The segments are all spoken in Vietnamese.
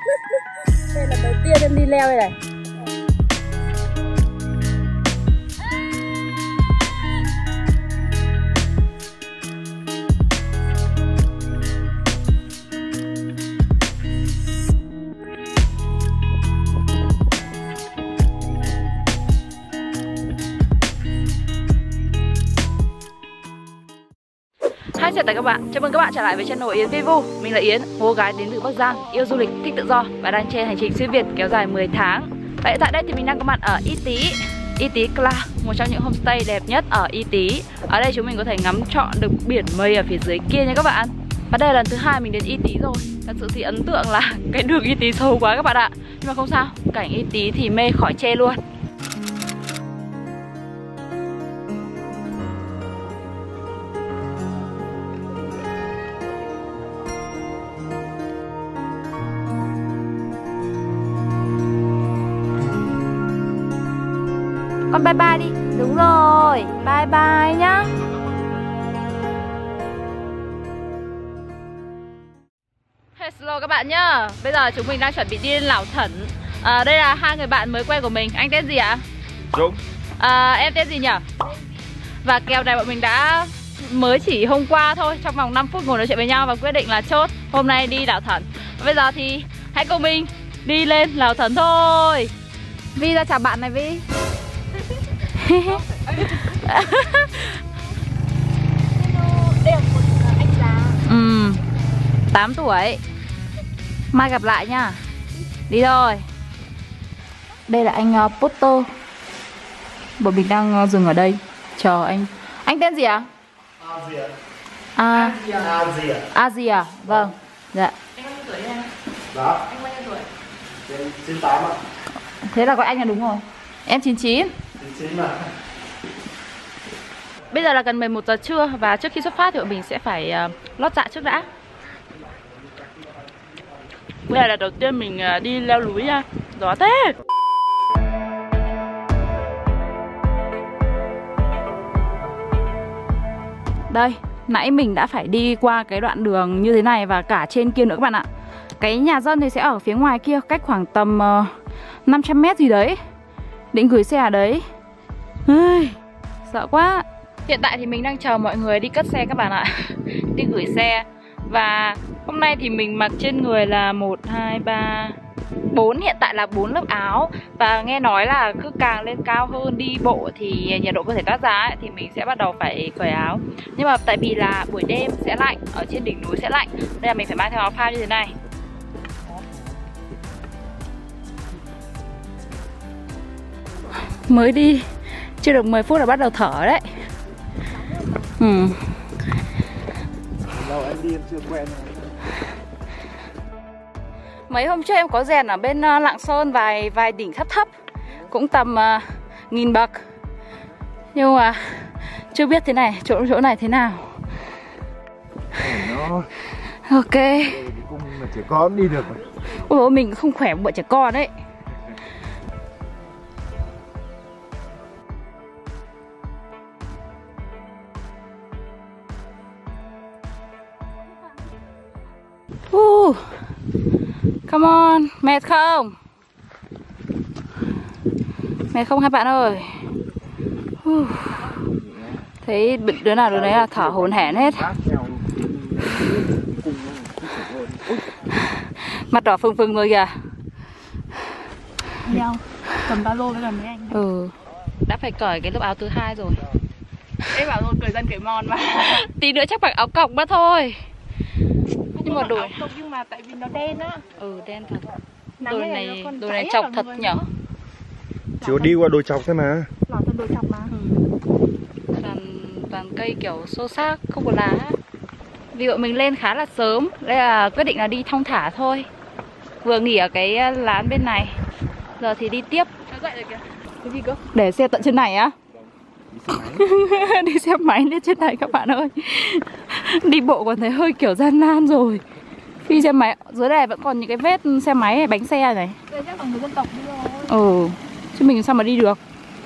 Đây là đầu tiên em đi leo đây này. Hi, chào tất cả các bạn, chào mừng các bạn trở lại với channel Yến Vivu. Mình là Yến, cô gái đến từ Bắc Giang, yêu du lịch, thích tự do và đang trên hành trình xuyên Việt kéo dài 10 tháng. Và hiện tại đây thì mình đang có mặt ở Y Tý, Y Tý Cla, một trong những homestay đẹp nhất ở Y Tý. Ở đây chúng mình có thể ngắm trọn được biển mây ở phía dưới kia nha các bạn. Và đây là lần thứ 2 mình đến Y Tý rồi. Thật sự thì ấn tượng là cái đường Y Tý sâu quá các bạn ạ. Nhưng mà không sao, cảnh Y Tý thì mê khỏi chê luôn. Con bye bye đi. Đúng rồi, bye bye nhá. Hello các bạn nhá. Bây giờ chúng mình đang chuẩn bị đi lên Lảo Thẩn. Đây là hai người bạn mới quen của mình. Anh tên gì ạ? Dũng. Em tên gì nhỉ? Và kèo này bọn mình đã mới chỉ hôm qua thôi, trong vòng 5 phút ngồi nói chuyện với nhau và quyết định là chốt hôm nay đi Lảo Thẩn. Bây giờ thì hãy cùng mình đi lên Lảo Thẩn thôi. Vi ra chào bạn này Vi. 8 tuổi. Mai gặp lại nha. Đi thôi. Đây là anh Potter. Bọn mình đang dừng ở đây chờ anh. Anh tên gì ạ? Asia. Vâng. Dạ. Anh bao nhiêu tuổi em? Đó. Anh bao nhiêu tuổi? 98 ạ. Thế là gọi anh là đúng rồi. Em 99. 99 mà. Bây giờ là gần 11 giờ trưa và trước khi xuất phát thì bọn mình sẽ phải lót dạ trước đã. Đây là đầu tiên mình đi leo núi nha. Gió thế. Đây, nãy mình đã phải đi qua cái đoạn đường như thế này và cả trên kia nữa các bạn ạ. Cái nhà dân thì sẽ ở phía ngoài kia, cách khoảng tầm 500 mét gì đấy. Định gửi xe ở đấy. Sợ quá. Hiện tại thì mình đang chờ mọi người đi cất xe các bạn ạ. Đi gửi xe. Và hôm nay thì mình mặc trên người là 1, 2, 3, 4. Hiện tại là 4 lớp áo. Và nghe nói là cứ càng lên cao hơn đi bộ thì nhiệt độ cơ thể toát ra ấy, thì mình sẽ bắt đầu phải cởi áo. Nhưng mà tại vì là buổi đêm sẽ lạnh, ở trên đỉnh núi sẽ lạnh, nên là mình phải mang theo áo phao như thế này. Mới đi chưa được 10 phút là bắt đầu thở đấy. Lâu em đi em chưa quen. Mấy hôm trước em có rèn ở bên Lạng Sơn vài đỉnh thấp cũng tầm 1000 bậc. Nhưng mà chưa biết thế này, chỗ này thế nào. Ok. Cũng là trẻ con đi được. Ôi mình không khỏe bọn trẻ con đấy. Come on, mệt không? Mệt không hai bạn ơi? Thấy đứa nào đứa đấy là thở hổn hển hết. Mặt đỏ phừng phừng rồi kìa. Nhau cầm ba lô với cả mấy anh. Đã phải cởi cái lớp áo thứ 2 rồi. Em bảo rồi cởi dân cởi mòn mà. Tí nữa chắc mặc áo cọc mất thôi. Nhưng mà đồ nhưng mà tại vì nó đen á. Đen thật. Đồ này chọc thật nhở. Chỉ có đi qua đồi chọc thôi mà. Lọt thân đồi chọc mà. Toàn cây kiểu xô xác, không có lá. Vì bọn mình lên khá là sớm, đây là quyết định là đi thong thả thôi. Vừa nghỉ ở cái lán bên này, giờ thì đi tiếp. Nó dậy rồi kìa. Cái gì cơ? Để xe tận trên này á? Đi xe máy lên trên này các bạn ơi. Đi bộ còn thấy hơi kiểu gian nan rồi. Đi xe máy, dưới này vẫn còn những cái vết xe máy này, bánh xe này. Đây chắc là người dân tộc đi rồi. Chứ mình sao mà đi được.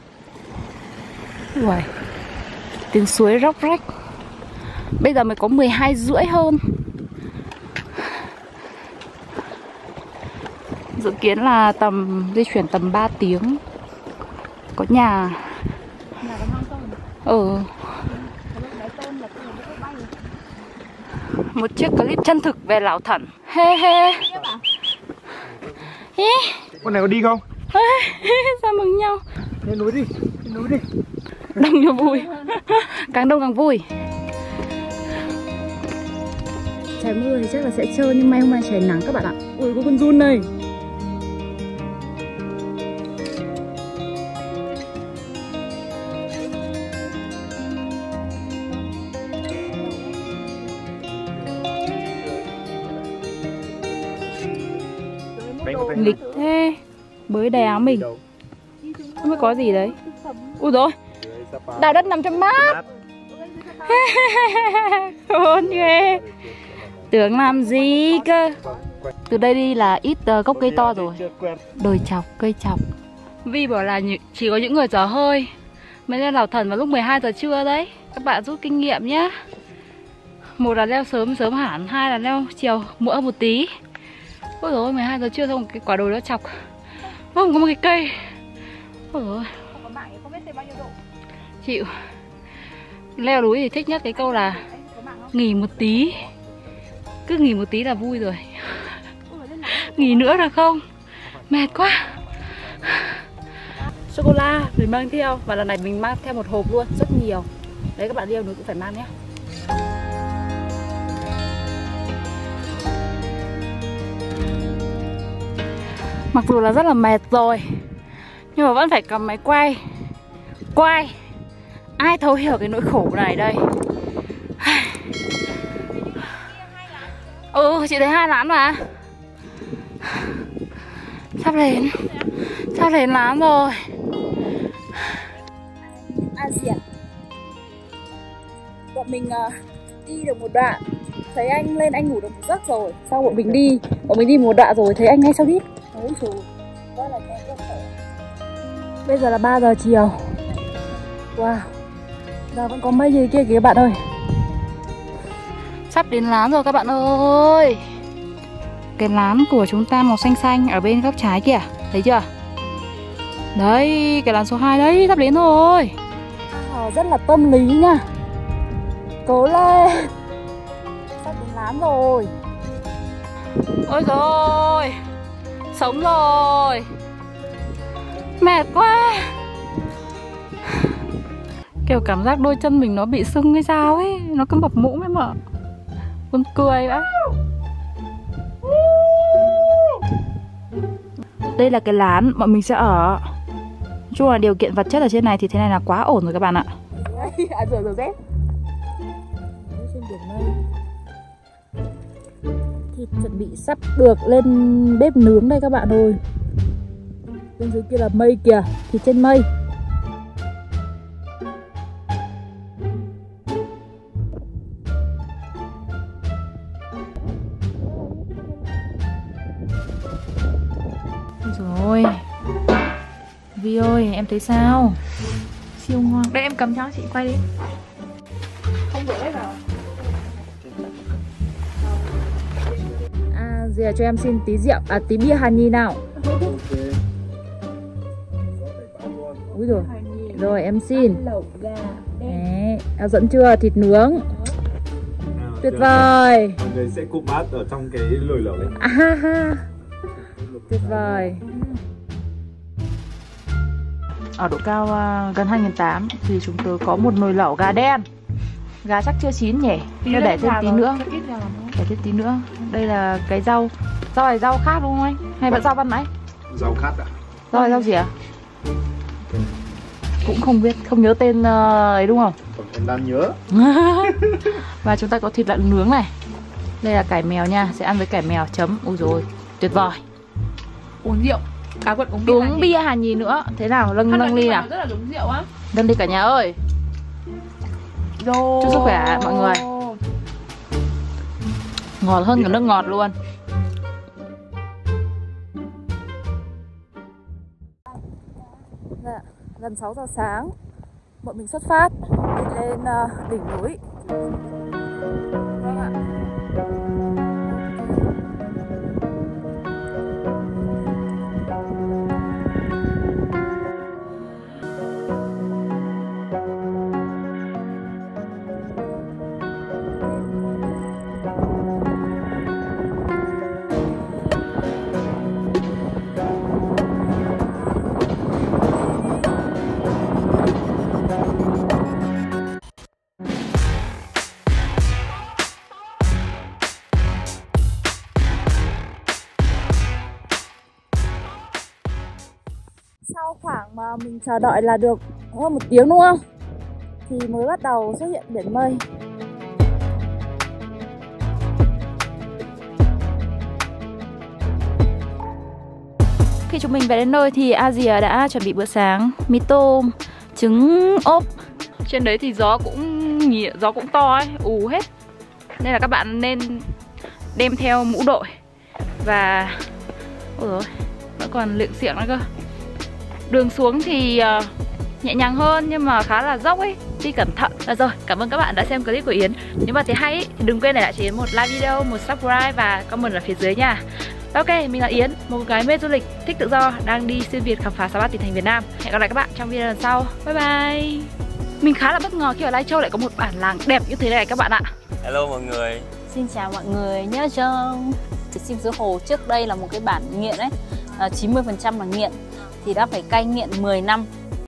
Uầy, tiếng suối róc rách. Bây giờ mới có 12 rưỡi hơn. Dự kiến là di chuyển tầm 3 tiếng. Có nhà. Nhà có mang tôm. Một chiếc clip chân thực về Lào Thẩn. He he. Con này có đi không? Sao mừng nhau. Lên núi đi, lên núi đi. Đông cho vui. Càng đông càng vui. Trời mưa thì chắc là sẽ trơn, nhưng may hôm nay trời nắng các bạn ạ. Ui, có con giun này. Nghịch thế. Bới đầy áo mình. Không biết có gì đấy. Ui rồi, đào đất nằm trong mát. Khôn ghê. Tưởng làm gì cơ. Từ đây đi là ít gốc cây to rồi. Đồi chọc, cây chọc. Vi bảo là chỉ có những người dở hơi mới lên Lào Thẩn vào lúc 12 giờ trưa đấy. Các bạn rút kinh nghiệm nhé. Một là leo sớm hẳn, hai là leo chiều muộn hơn một tí. Ôi dồi ôi, 12 giờ trưa xong cái quả đồi nó chọc. Không có một cái cây. Ôi dồi ôi. Chịu. Leo núi thì thích nhất cái câu là nghỉ một tí. Cứ nghỉ một tí là vui rồi. Nghỉ nữa được không? Mệt quá. Sô-cô-la mình mang theo. Và lần này mình mang theo một hộp luôn, rất nhiều. Đấy, các bạn leo núi cũng phải mang nhé. Mặc dù là rất là mệt rồi, nhưng mà vẫn phải cầm máy quay. Ai thấu hiểu cái nỗi khổ này đây. Ừ, chị thấy 2 lán mà. Sắp đến lán rồi. Bọn mình đi được một đoạn, thấy anh lên anh ngủ được một giấc rồi. Sau bọn mình đi một đoạn rồi thấy anh ngay sau đít. Ôi trời, quá là nhanh. Bây giờ là 3 giờ chiều. Wow, giờ vẫn có mây gì kia kìa các bạn ơi. Sắp đến lán rồi các bạn ơi. Cái lán của chúng ta màu xanh xanh ở bên góc trái kìa, thấy chưa? Đấy, cái lán số 2 đấy, sắp đến rồi. Rất là tâm lý nha. Cố lên. Sắp đến lán rồi. Ôi rồi, sống rồi. Mệt quá. Kiểu cảm giác đôi chân mình nó bị sưng hay sao ấy. Nó cứ mập mũm ấy mà. Buồn cười vậy. Đây là cái lán bọn mình sẽ ở. Nói chung là điều kiện vật chất ở trên này thì thế này là quá ổn rồi các bạn ạ. Rửa dép. Trên biển mây. Thịt chuẩn bị sắp được lên bếp nướng đây các bạn ơi. Bên dưới kia là mây kìa, thịt trên mây. Rồi Vi ơi, em thấy sao? Siêu ngon. Đây em cầm cho chị quay đi. Không rửa vào. Giờ cho em xin tí rượu, tí bia Hà Nhi nào. Úi rồi. Rồi em xin. Đấy, em dẫn chưa? Thịt nướng. Tuyệt vời. Mọi người sẽ cụm bát ở trong cái lồi lẩu đấy. Tuyệt vời. Ở độ cao gần 2.800 thì chúng tôi có một nồi lẩu gà đen. Gà chắc chưa chín nhỉ? Nên để thêm tí nữa. Để thêm tí nữa. Đây là cái rau. Rau này rau khác đúng không anh? Hay vẫn rau ban nãy? Rau khác ạ. Rau này rau gì ạ? Cũng không biết, không nhớ tên ấy đúng không? Còn em đang nhớ. Và chúng ta có thịt lợn nướng này. Đây là cải mèo nha, sẽ ăn với cải mèo chấm. Ui rồi, tuyệt vời. Uống rượu. Cá quật uống bia. Uống bia Hà Nhi nữa. Thế nào, nâng ly nào. Rất là đúng rượu á. Nâng đi cả nhà ơi. Rồi. Chúc sức khỏe mọi người. Ngọt hơn cả nước ngọt luôn. Dạ, gần 6 giờ sáng bọn mình xuất phát đi lên đỉnh núi. Vâng ạ. sau khoảng mà mình chờ đợi là được hơn 1 tiếng đúng không? Thì mới bắt đầu xuất hiện biển mây. Khi chúng mình về đến nơi thì Asia đã chuẩn bị bữa sáng, mì tôm, trứng ốp. Trên đấy thì gió cũng to ấy, ù hết. Nên là các bạn nên đem theo mũ đội. Và ôi dồi, vẫn còn liệng xiệng nữa cơ. Đường xuống thì nhẹ nhàng hơn nhưng mà khá là dốc ấy, đi cẩn thận. Rồi, cảm ơn các bạn đã xem clip của Yến. Nếu mà thấy hay ấy, thì đừng quên để lại cho Yến một like video, một subscribe và comment ở phía dưới nha. Ok, mình là Yến, một cô gái mê du lịch, thích tự do, đang đi xuyên Việt khám phá 63 tỉnh thành Việt Nam. Hẹn gặp lại các bạn trong video lần sau. Bye bye. Mình khá là bất ngờ khi ở Lai Châu lại có một bản làng đẹp như thế này các bạn ạ. Hello mọi người. Xin chào mọi người nhớ cho Sim Giữa Hồ trước đây là một cái bản nghiện ấy, 90% là nghiện thì đã phải cai nghiện 10 năm